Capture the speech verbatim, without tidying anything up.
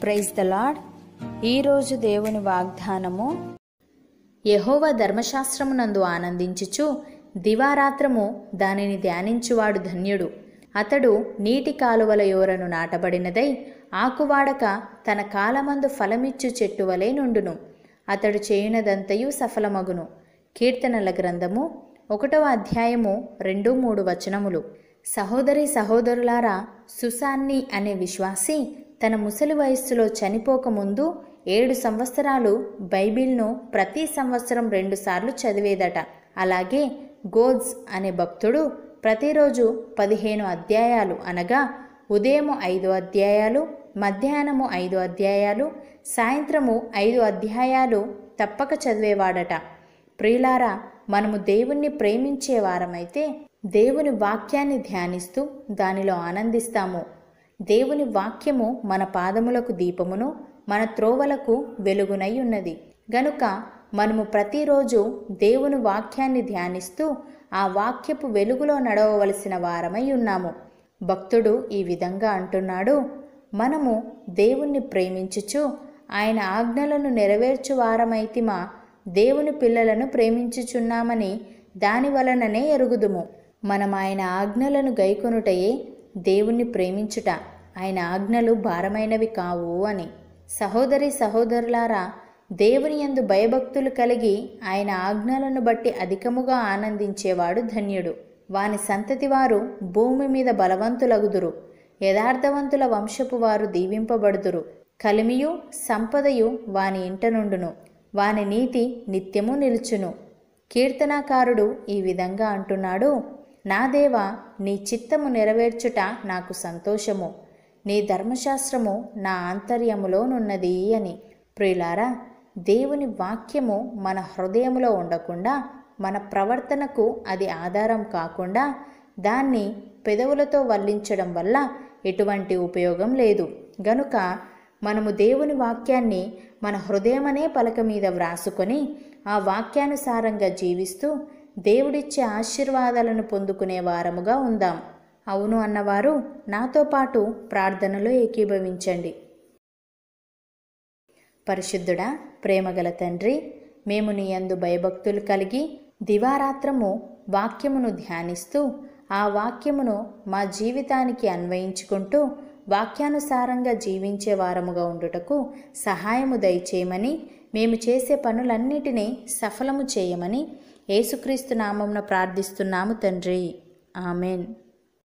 Praise the lord. ఈరోజు దేవుని వాగ్దానము, యెహోవా ధర్మశాస్త్రమునందు ఆనందించుచు దివారాత్రము దానిని ధ్యానించువాడు ధన్యుడు. అతడు నీటి కాలువల యోరను నాటబడినదై ఆకువాడక తన కాలమందు ఫలమిచ్చు చెట్టు వలె నుండును. అతడు చేయునదంతయు సఫలమగును. కీర్తనల గ్రంథము ఒకటవ అధ్యాయము రెండు మూడు వచనములు. సహోదరి సహోదరులారా, సుసాన్ని అనే విశ్వాసి తన ముసలి వయస్సులో చనిపోకముందు ఏడు సంవత్సరాలు బైబిల్ను ప్రతి సంవత్సరం రెండుసార్లు చదివేదట. అలాగే గోడ్స్ అనే భక్తుడు ప్రతిరోజు పదిహేను అధ్యాయాలు అనగా ఉదయము ఐదు అధ్యాయాలు, మధ్యాహ్నము ఐదు అధ్యాయాలు, సాయంత్రము ఐదు అధ్యాయాలు తప్పక చదివేవాడట. ప్రియులారా, మనము దేవుణ్ణి ప్రేమించే వారమైతే దేవుని వాక్యాన్ని ధ్యానిస్తూ దానిలో ఆనందిస్తాము. దేవుని వాక్యము మన పాదములకు దీపమును, మన త్రోవలకు వెలుగునై ఉన్నది గనుక మనము ప్రతిరోజు దేవుని వాక్యాన్ని ధ్యానిస్తూ ఆ వాక్యపు వెలుగులో నడవవలసిన వారమై ఉన్నాము. భక్తుడు ఈ విధంగా అంటున్నాడు, మనము దేవుణ్ణి ప్రేమించుచు ఆయన ఆజ్ఞలను నెరవేర్చు వారమైతిమా, దేవుని పిల్లలను ప్రేమించుచున్నామని దాని వలననే ఎరుగుదుము. మనం ఆయన ఆజ్ఞలను గైకొనుటయే దేవుణ్ణి ప్రేమించుట, ఆయన ఆజ్ఞలు భారమైనవి కావు అని. సహోదరి సహోదరులారా, దేవుని యందు భయభక్తులు కలిగి ఆయన ఆజ్ఞలను బట్టి అధికముగా ఆనందించేవాడు ధన్యుడు. వాని సంతతి వారు భూమి మీద బలవంతులగుదురు. యథార్థవంతుల వంశపు వారు దీవింపబడుదురు. కలిమియు సంపదయు వాని ఇంట నుండును. వాని నీతి నిత్యము నిలుచును. కీర్తనాకారుడు ఈ విధంగా అంటున్నాడు, నా దేవా, నీ చిత్తము నెరవేర్చుట నాకు సంతోషము, నీ ధర్మశాస్త్రము నా ఆంతర్యములోనున్నది అని. ప్రియులారా, దేవుని వాక్యము మన హృదయములో ఉండకుండా, మన ప్రవర్తనకు అది ఆధారం కాకుండా దాన్ని పెదవులతో వల్లించడం వల్ల ఎటువంటి ఉపయోగం లేదు. గనుక మనము దేవుని వాక్యాన్ని మన హృదయమనే పలక మీద వ్రాసుకొని ఆ వాక్యానుసారంగా జీవిస్తూ దేవుడిచ్చే ఆశీర్వాదాలను పొందుకునే వారముగా ఉందాం. అవును అన్నవారు నాతో పాటు ప్రార్థనలో ఏకీభవించండి. పరిశుద్ధుడా, ప్రేమగల తండ్రి, మేము నీ యందు భయభక్తులు కలిగి దివారాత్రము వాక్యమును ధ్యానిస్తూ ఆ వాక్యమును మా జీవితానికి అన్వయించుకుంటూ వాక్యానుసారంగా జీవించే వారముగా ఉండుటకు సహాయము దయచేయమని, మేము చేసే పనులన్నిటినీ సఫలము చేయమని యేసుక్రీస్తు నామమున ప్రార్థిస్తున్నాము తండ్రి. ఆమెన్.